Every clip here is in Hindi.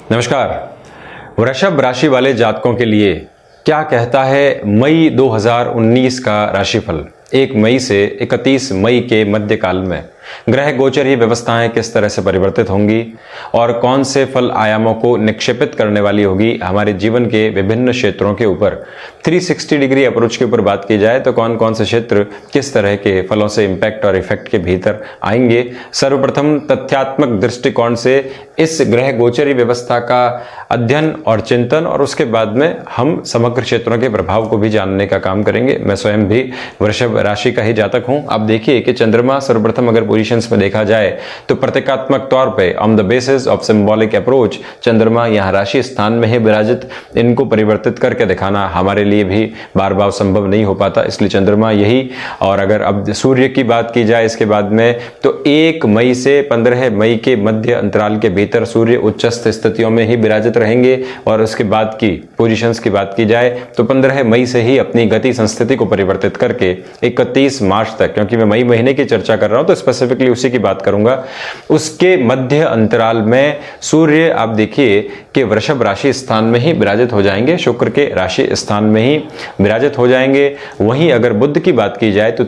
नमस्कार। वृषभ राशि वाले जातकों के लिए क्या कहता है मई 2019 का राशिफल? 1 मई से 31 मई के मध्यकाल में ग्रह गोचर ही व्यवस्थाएं किस तरह से परिवर्तित होंगी और कौन से फल आयामों को निक्षेपित करने वाली होगी हमारे जीवन के विभिन्न क्षेत्रों के ऊपर। 360 डिग्री अप्रोच के ऊपर बात की जाए तो कौन कौन से क्षेत्र किस तरह के फलों से इंपैक्ट और इफेक्ट के भीतर आएंगे। सर्वप्रथम तथ्यात्मक दृष्टिकोण से इस ग्रह गोचरी व्यवस्था का अध्ययन और चिंतन, और उसके बाद में हम समग्र क्षेत्रों के प्रभाव को भी जानने का काम करेंगे। मैं स्वयं भी वृषभ राशि का ही जातक हूं। आप देखिए कि चंद्रमा सर्वप्रथम अगर पोजीशंस में देखा जाए तो प्रतीकात्मक तौर पे on the basis of symbolic approach चंद्रमा यहां राशि स्थान में ही विराजित, इनको परिवर्तित करके दिखाना हमारे लिए भी बार बार संभव नहीं हो पाता, इसलिए चंद्रमा यही। और अगर अब सूर्य की बात की जाए इसके बाद में तो 1 मई से 15 मई के मध्य अंतराल के भीतर सूर्य उच्चस्थ स्थितियों में ही विराजित रहेंगे, और उसके बाद की पोजीशंस की बात की जाए तो 15 मई से ही अपनी गति संस्थिति को परिवर्तित करके 31 मार्च तक, क्योंकि मैं मई महीने की चर्चा कर रहा हूं तो स्पेसिफिकली उसी की बात करूंगा, उसके मध्य अंतराल में सूर्य आप देखिए कि वृषभ राशि स्थान में ही विराजित हो जाएंगे, शुक्र के राशि स्थान में ही विराजित हो जाएंगे। वहीं अगर बुध की बात की जाए तो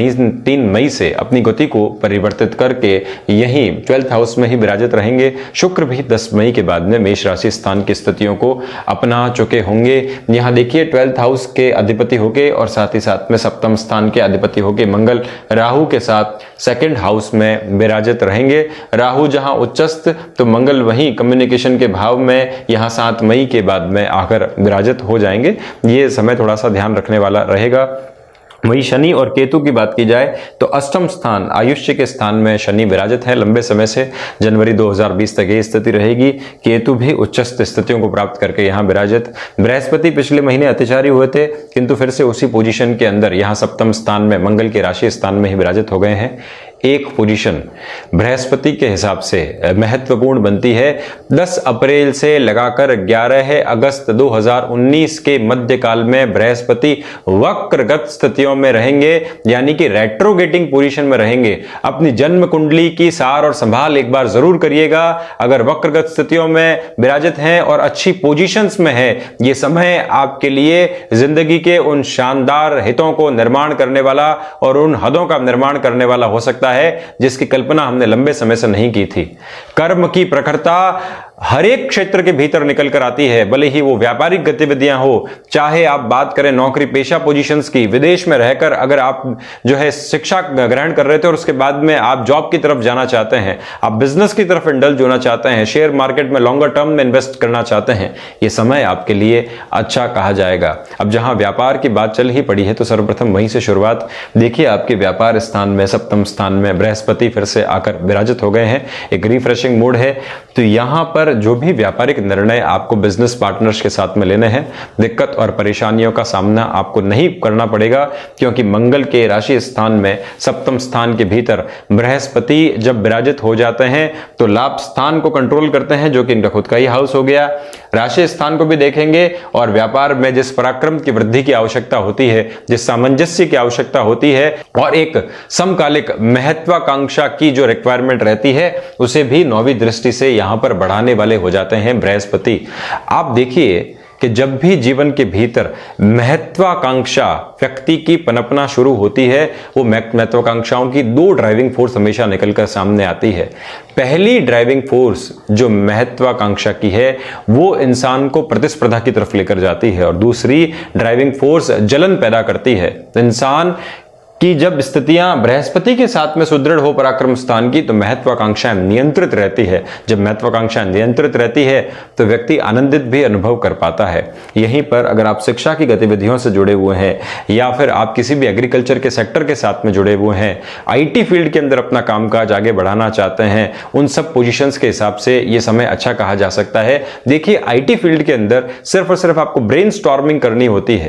3 मई से अपनी गति को परिवर्तित करके यही 12th हाउस में ही विराजित रहेंगे। शुक्र भी 10 मई के बाद में मेष राशि स्थान की स्थितियों को अपना चुके होंगे। यहां देखिए 12th हाउस के अधिपति होके और साथ ही साथ में सप्तम स्थान के अधिपति होके मंगल राहु के साथ 2nd हाउस में विराजित रहेंगे। राहु जहां उच्चस्थ तो मंगल वहीं कम्युनिकेशन के भाव में यहां 7 मई के बाद में आकर विराजित हो जाएंगे। ये समय थोड़ा सा ध्यान रखने वाला रहेगा। वही शनि और केतु की बात की जाए तो अष्टम स्थान आयुष्य के स्थान में शनि विराजित है लंबे समय से, जनवरी 2020 तक ये स्थिति रहेगी। केतु भी उच्चस्थ स्थितियों को प्राप्त करके यहाँ विराजित। बृहस्पति पिछले महीने अतिचारी हुए थे किंतु फिर से उसी पोजीशन के अंदर यहाँ सप्तम स्थान में मंगल के राशि स्थान में ही विराजित हो गए हैं। एक पोजीशन बृहस्पति के हिसाब से महत्वपूर्ण बनती है 10 अप्रैल से लगाकर 11 अगस्त 2019 के मध्यकाल में बृहस्पति वक्रगत स्थितियों में रहेंगे, यानी कि रेट्रोगेटिंग पोजीशन में रहेंगे। अपनी जन्म कुंडली की सार और संभाल एक बार जरूर करिएगा। अगर वक्रगत स्थितियों में विराजित हैं और अच्छी पोजीशंस में है, ये समय आपके लिए जिंदगी के उन शानदार हितों को निर्माण करने वाला और उन हदों का निर्माण करने वाला हो सकता है जिसकी कल्पना हमने लंबे समय से नहीं की थी। कर्म की प्रखरता हर एक क्षेत्र के भीतर निकल कर आती है, भले ही वो व्यापारिक गतिविधियां हो, चाहे आप बात करें नौकरी पेशा पोजीशंस की, विदेश में रहकर अगर आप जो है शिक्षा ग्रहण कर रहे थे और उसके बाद में आप जॉब की तरफ जाना चाहते हैं, आप बिजनेस की तरफ इंडल्ज होना चाहते हैं, शेयर मार्केट में लॉन्गर टर्म में इन्वेस्ट करना चाहते हैं, ये समय आपके लिए अच्छा कहा जाएगा। अब जहां व्यापार की बात चल ही पड़ी है तो सर्वप्रथम वहीं से शुरुआत। देखिए आपके व्यापार स्थान में सप्तम स्थान में बृहस्पति फिर से आकर विराजित हो गए हैं, एक रिफ्रेशिंग मूड है। तो यहां पर जो भी व्यापारिक निर्णय आपको बिजनेस पार्टनर्स के साथ में लेने हैं, दिक्कत और परेशानियों का सामना आपको नहीं करना पड़ेगा, क्योंकि मंगल के राशि स्थान में सप्तम स्थान के भीतर बृहस्पति जब विराजित हो जाते हैं तो लाभ स्थान को कंट्रोल करते हैं, जो कि इनका खुद का ही हाउस हो गया। राशि स्थान को भी देखेंगे और व्यापार में जिस पराक्रम की वृद्धि की आवश्यकता होती है, जिस सामंजस्य की आवश्यकता होती है और एक समकालिक महत्वाकांक्षा की जो रिक्वायरमेंट रहती है, उसे भी 9वीं दृष्टि से यहां पर बढ़ाने वाले हो जाते हैं बृहस्पति। आप देखिए कि जब भी जीवन के भीतर महत्वाकांक्षा व्यक्ति की पनपना शुरू होती है, वो महत्वाकांक्षाओं की 2 ड्राइविंग फोर्स हमेशा निकलकर सामने आती है। पहली ड्राइविंग फोर्स जो महत्वाकांक्षा की है वो इंसान को प्रतिस्पर्धा की तरफ लेकर जाती है, और दूसरी ड्राइविंग फोर्स जलन पैदा करती है। इंसान कि जब स्थितियां बृहस्पति के साथ में सुदृढ़ हो पराक्रम स्थान की तो महत्वाकांक्षा नियंत्रित रहती है। जब महत्वाकांक्षा नियंत्रित रहती है तो व्यक्ति आनंदित भी अनुभव कर पाता है। यहीं पर अगर आप शिक्षा की गतिविधियों से जुड़े हुए हैं या फिर आप किसी भी एग्रीकल्चर के सेक्टर के साथ में जुड़े हुए हैं, आईटी फील्ड के अंदर अपना कामकाज आगे बढ़ाना चाहते हैं, उन सब पोजीशंस के हिसाब से यह समय अच्छा कहा जा सकता है। देखिए आईटी फील्ड के अंदर सिर्फ और सिर्फ आपको ब्रेनस्टॉर्मिंग करनी होती है,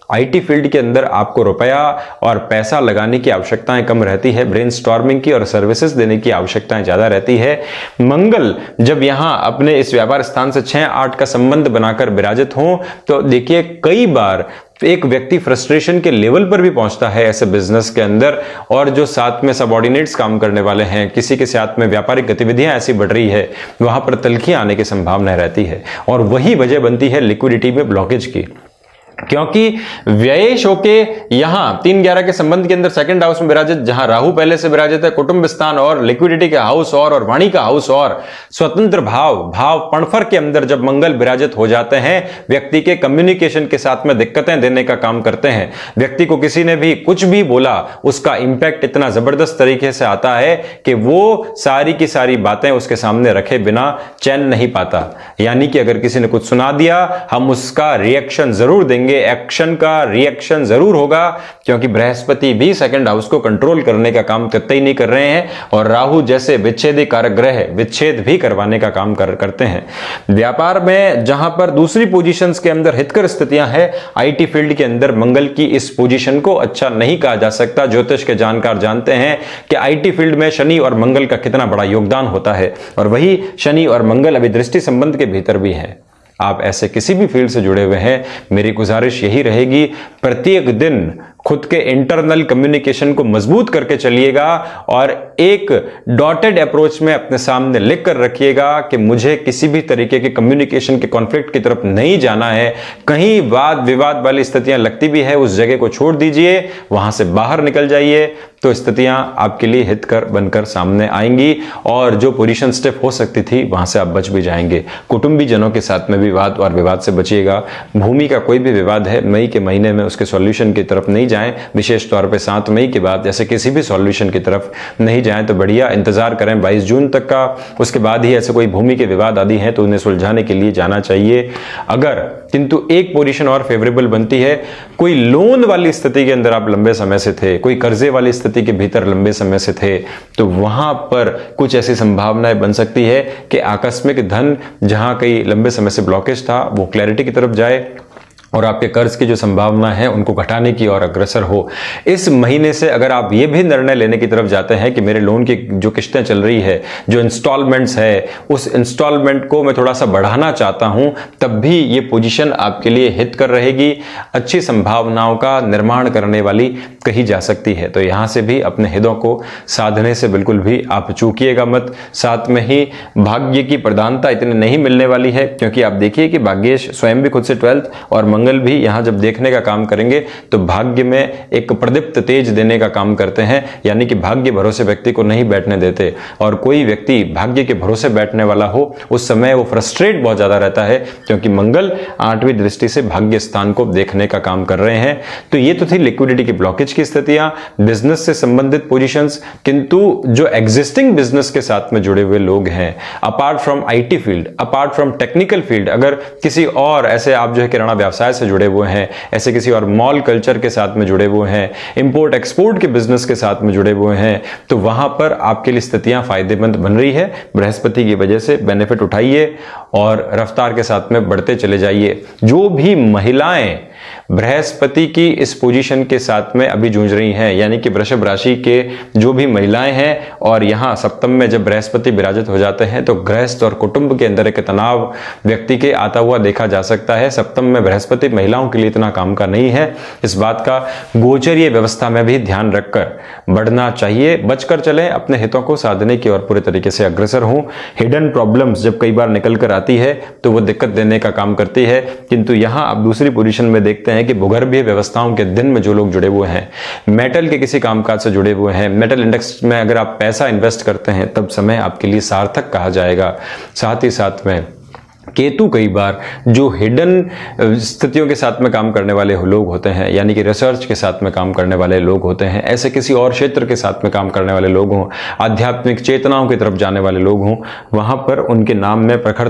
आईटी फील्ड के अंदर आपको रुपया और पैसा लगाने की आवश्यकताएं कम रहती है, ब्रेनस्टॉर्मिंग की और सर्विसेज देने की आवश्यकताएं ज्यादा रहती है। मंगल जब यहां अपने इस व्यापार स्थान से 6-8 का संबंध बनाकर विराजित हो तो देखिए कई बार एक व्यक्ति फ्रस्ट्रेशन के लेवल पर भी पहुंचता है ऐसे बिजनेस के अंदर, और जो साथ में सबऑर्डिनेट्स काम करने वाले हैं, किसी के साथ में व्यापारिक गतिविधियां ऐसी बढ़ रही है, वहां पर तल्खियां आने की संभावना रहती है। और वही वजह बनती है लिक्विडिटी में ब्लॉकेज की, क्योंकि व्ययेश होके यहां 3-11 के संबंध के अंदर सेकंड हाउस में विराजित, जहां राहु पहले से विराजित है, कुटुंब स्थान और लिक्विडिटी के हाउस और वाणी का हाउस और स्वतंत्र भाव पणफर के अंदर जब मंगल विराजित हो जाते हैं, व्यक्ति के कम्युनिकेशन के साथ में दिक्कतें देने का काम करते हैं। व्यक्ति को किसी ने भी कुछ भी बोला, उसका इंपैक्ट इतना जबरदस्त तरीके से आता है कि वो सारी की सारी बातें उसके सामने रखे बिना चैन नहीं पाता। यानी कि अगर किसी ने कुछ सुना दिया, हम उसका रिएक्शन जरूर देंगे, एक्शन का रिएक्शन जरूर होगा, क्योंकि बृहस्पति भी सेकंड हाउस को कंट्रोल करने का काम कतई नहीं कर रहे हैं, और राहु जैसे विच्छेदी कारक ग्रह विच्छेद भी करवाने का काम करते हैं। व्यापार में जहां पर दूसरी पोजीशंस के अंदर हितकर स्थितियां हैं, आईटी फील्ड के अंदर मंगल की इस पोजीशन को अच्छा नहीं कहा जा सकता। ज्योतिष के जानकार जानते हैं कि आईटी फील्ड में शनि और मंगल का कितना बड़ा योगदान होता है, और वही शनि और मंगल अभी दृष्टि संबंध के भीतर भी है। आप ऐसे किसी भी फील्ड से जुड़े हुए हैं, मेरी गुजारिश यही रहेगी, प्रत्येक दिन खुद के इंटरनल कम्युनिकेशन को मजबूत करके चलिएगा और एक डॉटेड अप्रोच में अपने सामने लिख कर रखिएगा कि मुझे किसी भी तरीके के कम्युनिकेशन के कॉन्फ्लिक्ट की तरफ नहीं जाना है। कहीं वाद विवाद वाली स्थितियां लगती भी है, उस जगह को छोड़ दीजिए, वहां से बाहर निकल जाइए, तो स्थितियां आपके लिए हितकर बनकर सामने आएंगी, और जो पोजीशन स्टेप हो सकती थी वहां से आप बच भी जाएंगे। कुटुंबी जनों के साथ में भी वाद और विवाद से बचिएगा। भूमि का कोई भी विवाद है, मई के महीने में उसके सॉल्यूशन की तरफ नहीं जाएं, विशेष तौर पे 7 मई के बाद ऐसे किसी भी सॉल्यूशन की तरफ नहीं जाएं तो बढ़िया। इंतजार करें 22 जून तक का, उसके बाद ही ऐसे कोई भूमि के विवाद आदि हैं तो उन्हें सुलझाने के लिए जाना चाहिए। अगर किंतु एक पोजीशन और फेवरेबल बनती है, कोई लोन वाली स्थिति के अंदर आप लंबे समय से थे, कोई कर्जे वाली स्थिति के भीतर लंबे समय से थे, तो वहां पर कुछ ऐसी संभावनाएं बन सकती है कि आकस्मिक धन जहां कई लंबे समय से ब्लॉकेज था वो क्लैरिटी की तरफ जाए, और आपके कर्ज की जो संभावना है उनको घटाने की और अग्रसर हो। इस महीने से अगर आप ये भी निर्णय लेने की तरफ जाते हैं कि मेरे लोन की जो किस्तें चल रही है, जो इंस्टॉलमेंट्स है, उस इंस्टॉलमेंट को मैं थोड़ा सा बढ़ाना चाहता हूं, तब भी ये पोजीशन आपके लिए हित कर रहेगी, अच्छी संभावनाओं का निर्माण करने वाली कही जा सकती है। तो यहां से भी अपने हितों को साधने से बिल्कुल भी आप चूकिएगा मत। साथ में ही भाग्य की प्रधानता इतनी नहीं मिलने वाली है, क्योंकि आप देखिए कि भाग्येश स्वयं भी खुद से 12th और मंगल भी यहां जब देखने का काम करेंगे तो भाग्य में एक प्रदीप्त तेज देने का काम करते हैं, यानी कि भाग्य भरोसे व्यक्ति को नहीं बैठने देते। और कोई व्यक्ति भाग्य के भरोसे बैठने वाला हो उस समय वो फ्रस्ट्रेट बहुत ज्यादा रहता है, क्योंकि मंगल 8वीं दृष्टि से भाग्य स्थान को देखने का काम कर रहे हैं। तो ये तो थी लिक्विडिटी की ब्लॉकेज की स्थितियां, बिजनेस से संबंधित पोजीशंस। किंतु जो एग्जिस्टिंग बिजनेस के साथ में जुड़े हुए लोग हैं, apart from IT field, apart from technical field, अगर किसी और ऐसे आप जो है किराना व्यवसाय से जुड़े हुए हैं, ऐसे किसी और मॉल कल्चर के साथ में जुड़े हुए हैं, इंपोर्ट एक्सपोर्ट के बिजनेस के साथ में जुड़े हुए हैं, तो वहां पर आपके लिए स्थितियां फायदेमंद बन रही है। बृहस्पति की वजह से बेनिफिट उठाइए और रफ्तार के साथ में बढ़ते चले जाइए। जो भी महिलाएं बृहस्पति की इस पोजीशन के साथ में अभी जूझ रही हैं, यानी कि वृषभ राशि के जो भी महिलाएं हैं, और यहां सप्तम में जब बृहस्पति विराजित हो जाते हैं तो गृहस्थ और कुटुंब के अंदर एक तनाव व्यक्ति के आता हुआ देखा जा सकता है। सप्तम में बृहस्पति महिलाओं के लिए इतना काम का नहीं है, इस बात का गोचरीय व्यवस्था में भी ध्यान रखकर बढ़ना चाहिए। बचकर चलें, अपने हितों को साधने की ओर पूरे तरीके से अग्रसर हों। हिडन प्रॉब्लम्स जब कई बार निकल कर आती है तो वो दिक्कत देने का काम करती है, किंतु यहां आप दूसरी पोजीशन में देखते हैं कि भूगर्भीय व्यवस्थाओं के दिन में जो लोग जुड़े हुए हैं, मेटल के किसी कामकाज से जुड़े हुए हैं, मेटल इंडेक्स में अगर आप पैसा इन्वेस्ट करते हैं तब समय आपके लिए सार्थक कहा जाएगा। साथ ही साथ में केतु कई बार जो हिडन स्थितियों के साथ में काम करने वाले लोग होते हैं, यानी कि रिसर्च के साथ में काम करने वाले लोग होते हैं, ऐसे किसी और क्षेत्र के साथ में काम करने वाले लोग हों, आध्यात्मिक चेतनाओं की तरफ जाने वाले लोग हों, वहां पर उनके नाम में प्रखरता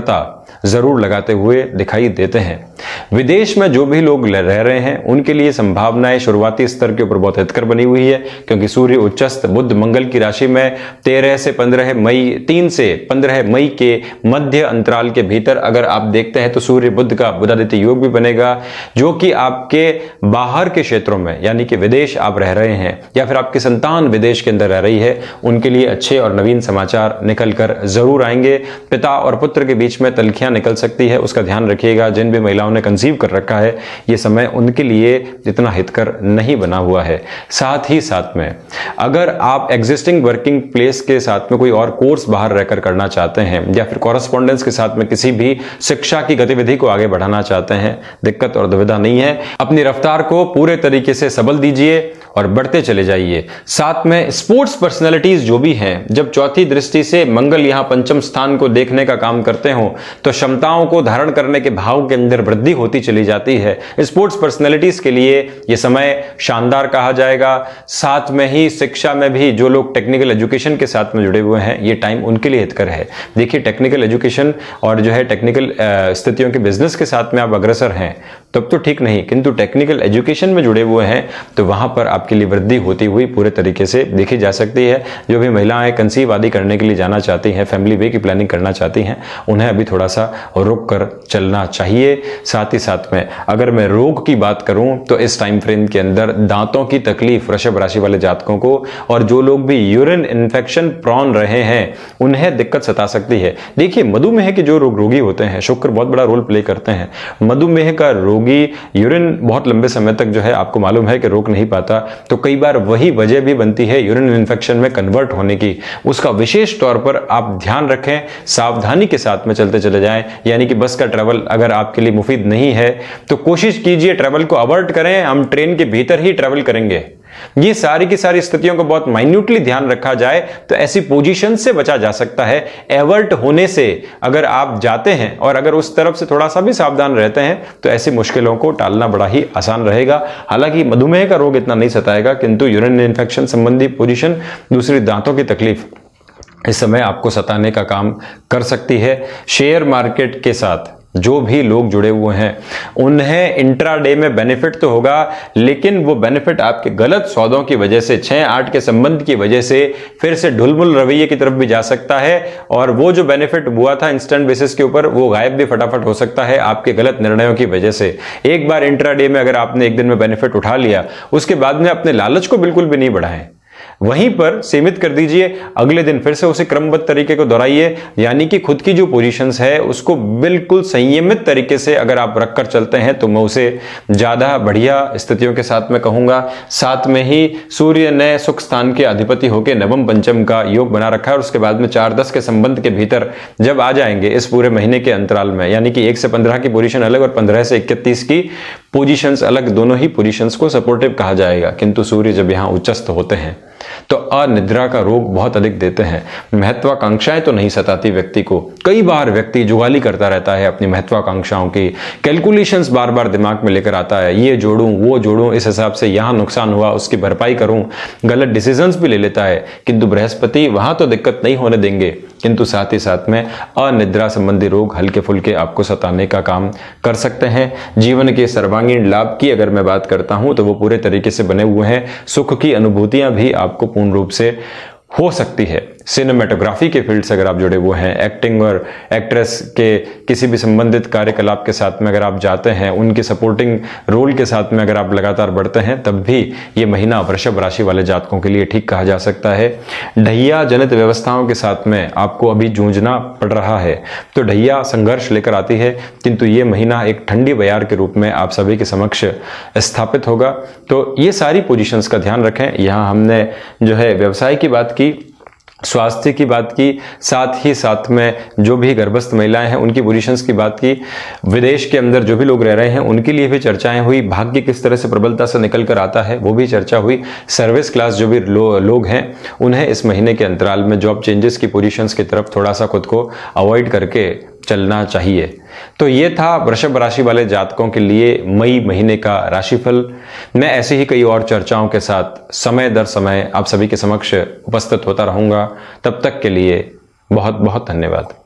जरूर लगाते हुए दिखाई देते हैं। विदेश में जो भी लोग रह रहे हैं उनके लिए संभावनाएं शुरुआती स्तर के ऊपर बहुत हितकर बनी हुई है, क्योंकि सूर्य उच्चस्थ बुध मंगल की राशि में 13 से 15 मई 3 से 15 मई के मध्य अंतराल के भीतर अगर आप देखते हैं तो सूर्य बुध का बुधादित्य योग भी बनेगा, जो कि आपके बाहर के क्षेत्रों में यानी कि विदेश आप रह रहे हैं या फिर आपकी संतान विदेश के अंदर रह रही है उनके लिए अच्छे और नवीन समाचार निकल कर जरूर आएंगे। पिता और पुत्र के बीच में तलखियां निकल सकती है, उसका ध्यान रखिएगा। जिन भी महिलाओं ने कंसीव कर रखा है ये समय उनके लिए इतना हितकर नहीं बना हुआ है। साथ ही साथ में अगर आप एग्जिस्टिंग वर्किंग प्लेस के साथ में कोई और कोर्स बाहर रहकर करना चाहते हैं या फिर कॉरेस्पॉन्डेंस के साथ में किसी भी शिक्षा की गतिविधि को आगे बढ़ाना चाहते हैं, दिक्कत और दुविधा नहीं है। अपनी रफ्तार को पूरे तरीके से सबल दीजिए और बढ़ते चले जाइए। साथ में स्पोर्ट्स पर्सनैलिटीज जो भी हैं, जब चौथी दृष्टि से मंगल यहां पंचम स्थान को देखने का काम करते हो तो क्षमताओं को धारण करने के भाव के अंदर वृद्धि होती चली जाती है। स्पोर्ट्स पर्सनैलिटीज के लिए यह समय शानदार कहा जाएगा। साथ में ही शिक्षा में भी जो लोग टेक्निकल एजुकेशन के साथ में जुड़े हुए हैं ये टाइम उनके लिए हितकर है। देखिए, टेक्निकल एजुकेशन और जो है टेक्निकल स्थितियों के बिजनेस के साथ में आप अग्रसर हैं तब तो ठीक नहीं, किंतु टेक्निकल एजुकेशन में जुड़े हुए हैं तो वहां पर आपके लिए वृद्धि होती हुई पूरे तरीके से देखी जा सकती है। जो भी महिलाएं कंसीव आदि करने के लिए जाना चाहती हैं, फैमिली वे की प्लानिंग करना चाहती हैं, उन्हें अभी थोड़ा सा रुक कर चलना चाहिए। साथ ही साथ में अगर मैं रोग की बात करूं तो इस टाइम फ्रेम के अंदर दांतों की तकलीफ वृषभ राशि वाले जातकों को, और जो लोग भी यूरिन इन्फेक्शन प्रॉन रहे हैं उन्हें दिक्कत सता सकती है। देखिए, मधुमेह के जो रोगी होते हैं, शुक्र बहुत बड़ा रोल प्ले करते हैं। मधुमेह का रोगी यूरिन बहुत लंबे समय तक जो है आपको मालूम है कि रोक नहीं पाता, तो कई बार वही वजह भी बनती है यूरिन इन्फेक्शन में कन्वर्ट होने की। उसका विशेष तौर पर आप ध्यान रखें, सावधानी के साथ में चलते चले जाएं। यानी कि बस का ट्रैवल अगर आपके लिए मुफीद नहीं है तो कोशिश कीजिए ट्रैवल को अवॉइड करें, हम ट्रेन के भीतर ही ट्रैवल करेंगे। ये सारी की सारी स्थितियों को बहुत माइन्यूटली ध्यान रखा जाए तो ऐसी पोजीशन से बचा जा सकता है। एवर्ट होने से अगर आप जाते हैं और अगर उस तरफ से थोड़ा सा भी सावधान रहते हैं तो ऐसी मुश्किलों को टालना बड़ा ही आसान रहेगा। हालांकि मधुमेह का रोग इतना नहीं सताएगा, किंतु यूरिन इन्फेक्शन संबंधी पोजीशन, दूसरी दांतों की तकलीफ इस समय आपको सताने का काम कर सकती है। शेयर मार्केट के साथ जो भी लोग जुड़े हुए हैं उन्हें इंट्राडे में बेनिफिट तो होगा, लेकिन वो बेनिफिट आपके गलत सौदों की वजह से, 6-8 के संबंध की वजह से फिर से ढुलमुल रवैये की तरफ भी जा सकता है, और वो जो बेनिफिट हुआ था इंस्टेंट बेसिस के ऊपर वो गायब भी फटाफट हो सकता है आपके गलत निर्णयों की वजह से। एक बार इंट्राडे में अगर आपने एक दिन में बेनिफिट उठा लिया, उसके बाद में अपने लालच को बिल्कुल भी नहीं बढ़ाएं, वहीं पर सीमित कर दीजिए। अगले दिन फिर से उसे क्रमबद्ध तरीके को दोहराइए, यानी कि खुद की जो पोजीशंस है उसको बिल्कुल संयमित तरीके से अगर आप रखकर चलते हैं तो मैं उसे ज्यादा बढ़िया स्थितियों के साथ में कहूंगा। साथ में ही सूर्य ने सुख स्थान के अधिपति होकर नवम पंचम का योग बना रखा है और उसके बाद में 4-10 के संबंध के भीतर जब आ जाएंगे इस पूरे महीने के अंतराल में, यानी कि 1 से 15 की पोजीशन अलग और 15 से 31 की पोजीशंस अलग, दोनों ही पोजीशंस को सपोर्टिव कहा जाएगा। किंतु सूर्य जब यहां उच्चस्थ होते हैं तो अनिद्रा का रोग बहुत अधिक देते हैं। महत्वाकांक्षाएं तो नहीं सताती व्यक्ति को, कई बार व्यक्ति जुगाली करता रहता है अपनी महत्वाकांक्षाओं की, कैलकुलेशंस बार बार दिमाग में लेकर आता है, ये जोड़ूं वो जोड़ूं, इस हिसाब से यहां नुकसान हुआ उसकी भरपाई करूं, गलत डिसीजंस भी ले लेता है। किंतु बृहस्पति वहां तो दिक्कत नहीं होने देंगे, किंतु साथ ही साथ में अनिद्रा संबंधी रोग हल्के फुल्के आपको सताने का काम कर सकते हैं। जीवन के सर्वांगीण लाभ की अगर मैं बात करता हूं तो वो पूरे तरीके से बने हुए हैं। सुख की अनुभूतियां भी आपको पूर्ण रूप से हो सकती है। सिनेमेटोग्राफी के फील्ड से अगर आप जुड़े हुए हैं, एक्टिंग और एक्ट्रेस के किसी भी संबंधित कार्यकलाप के साथ में अगर आप जाते हैं, उनके सपोर्टिंग रोल के साथ में अगर आप लगातार बढ़ते हैं, तब भी ये महीना वृषभ राशि वाले जातकों के लिए ठीक कहा जा सकता है। ढैया जनित व्यवस्थाओं के साथ में आपको अभी जूझना पड़ रहा है, तो ढैया संघर्ष लेकर आती है, किंतु ये महीना एक ठंडी बयार के रूप में आप सभी के समक्ष स्थापित होगा। तो ये सारी पोजीशंस का ध्यान रखें। यहाँ हमने जो है व्यवसाय की बात की, स्वास्थ्य की बात की, साथ ही साथ में जो भी गर्भस्थ महिलाएं हैं उनकी पोजीशंस की बात की, विदेश के अंदर जो भी लोग रह रहे हैं उनके लिए भी चर्चाएं हुई, भाग्य किस तरह से प्रबलता से निकल कर आता है वो भी चर्चा हुई। सर्विस क्लास जो भी लोग हैं उन्हें इस महीने के अंतराल में जॉब चेंजेस की पोजीशंस की तरफ थोड़ा सा खुद को अवॉइड करके चलना चाहिए। तो ये था वृषभ राशि वाले जातकों के लिए मई महीने का राशिफल। मैं ऐसे ही कई और चर्चाओं के साथ समय दर समय आप सभी के समक्ष उपस्थित होता रहूंगा। तब तक के लिए बहुत बहुत धन्यवाद।